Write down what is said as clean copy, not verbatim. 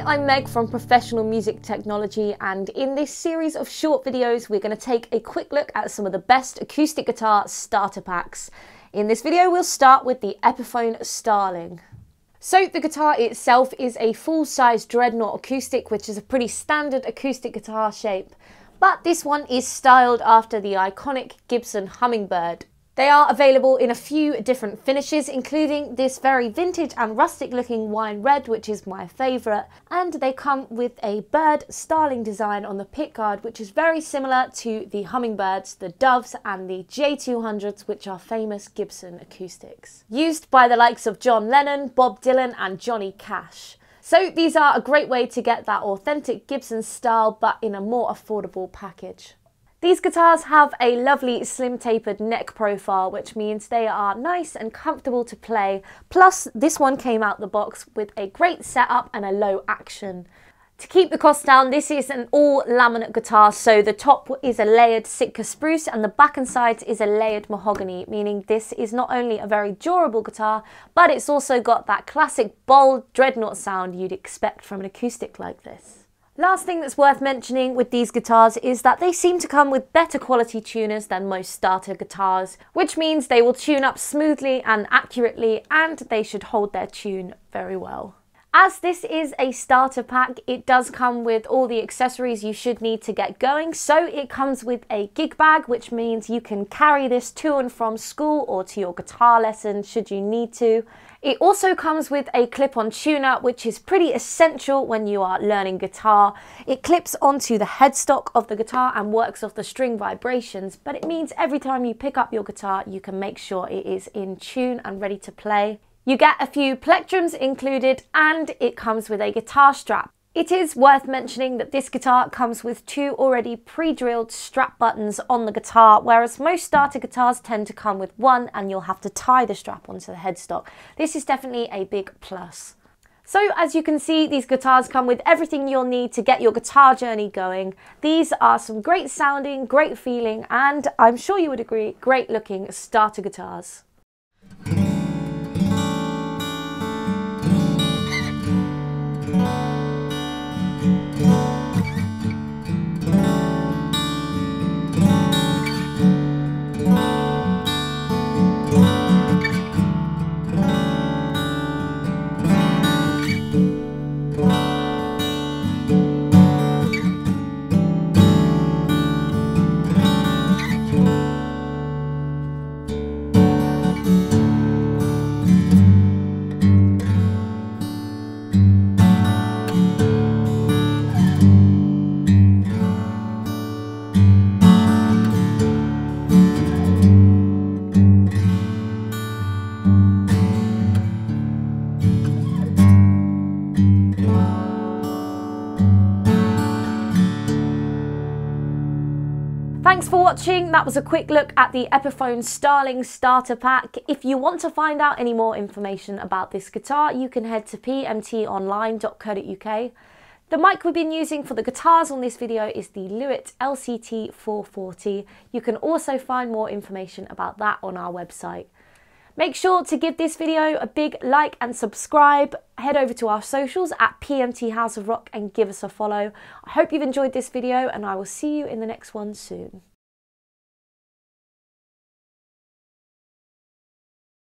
Hi, I'm Meg from Professional Music Technology, and in this series of short videos we're going to take a quick look at some of the best acoustic guitar starter packs. In this video we'll start with the Epiphone Starling. So the guitar itself is a full-size dreadnought acoustic, which is a pretty standard acoustic guitar shape, but this one is styled after the iconic Gibson Hummingbird. They are available in a few different finishes, including this very vintage and rustic looking wine red, which is my favourite, and they come with a bird starling design on the pickguard, which is very similar to the Hummingbirds, the Doves and the J200s, which are famous Gibson acoustics, used by the likes of John Lennon, Bob Dylan and Johnny Cash. So these are a great way to get that authentic Gibson style, but in a more affordable package. These guitars have a lovely slim tapered neck profile, which means they are nice and comfortable to play. Plus, this one came out the box with a great setup and a low action. To keep the cost down, this is an all laminate guitar, so the top is a layered Sitka spruce and the back and sides is a layered mahogany, meaning this is not only a very durable guitar, but it's also got that classic bold dreadnought sound you'd expect from an acoustic like this. Last thing that's worth mentioning with these guitars is that they seem to come with better quality tuners than most starter guitars, which means they will tune up smoothly and accurately, and they should hold their tune very well. As this is a starter pack, it does come with all the accessories you should need to get going. So it comes with a gig bag, which means you can carry this to and from school or to your guitar lesson should you need to. It also comes with a clip-on tuner, which is pretty essential when you are learning guitar. It clips onto the headstock of the guitar and works off the string vibrations, but it means every time you pick up your guitar, you can make sure it is in tune and ready to play. You get a few plectrums included, and it comes with a guitar strap. It is worth mentioning that this guitar comes with two already pre-drilled strap buttons on the guitar, whereas most starter guitars tend to come with one and you'll have to tie the strap onto the headstock. This is definitely a big plus. So as you can see, these guitars come with everything you'll need to get your guitar journey going. These are some great sounding, great feeling, and I'm sure you would agree, great looking starter guitars. Thanks for watching. That was a quick look at the Epiphone Starling starter pack. If you want to find out any more information about this guitar, you can head to pmtonline.co.uk. The mic we've been using for the guitars on this video is the Lewitt LCT 440. You can also find more information about that on our website. Make sure to give this video a big like and subscribe. Head over to our socials at PMT House of Rock and give us a follow. I hope you've enjoyed this video, and I will see you in the next one soon.